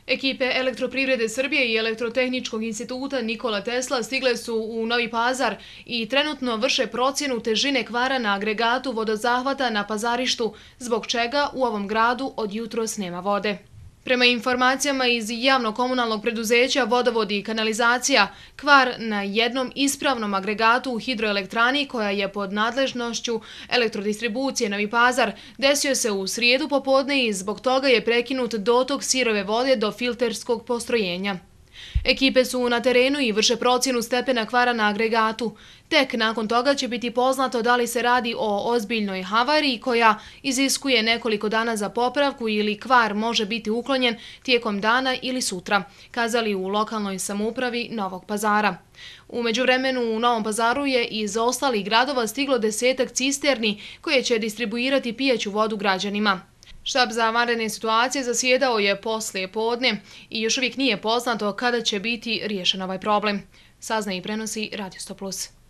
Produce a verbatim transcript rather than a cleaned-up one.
Ekipe Elektroprivrede Srbije i Elektrotehničkog instituta Nikola Tesla stigle su u Novi Pazar i trenutno vrše procjenu težine kvara na agregatu vodozahvata na Pazarištu, zbog čega u ovom gradu od jutros nema vode. Prema informacijama iz javno-komunalnog preduzeća Vodovod i kanalizacija, kvar na jednom ispravnom agregatu u hidroelektrani koja je pod nadležnošću elektrodistribucije Novi Pazar desio se u srijedu popodne i zbog toga je prekinut dotok sirove vode do filterskog postrojenja. Ekipe su na terenu i vrše procjenu stepena kvara na agregatu. Tek nakon toga će biti poznato da li se radi o ozbiljnoj havariji koja iziskuje nekoliko dana za popravku ili kvar može biti uklonjen tijekom dana ili sutra, kazali u lokalnoj samoupravi Novog Pazara. U međuvremenu u Novom Pazaru je iz ostalih gradova stiglo desetak cisterni koje će distribuirati pijaću vodu građanima. Štab za vanredne situacije zasjedao je poslije podne i još uvijek nije poznato kada će biti riješen ovaj problem. Saznaje i prenosi Radio sto plus.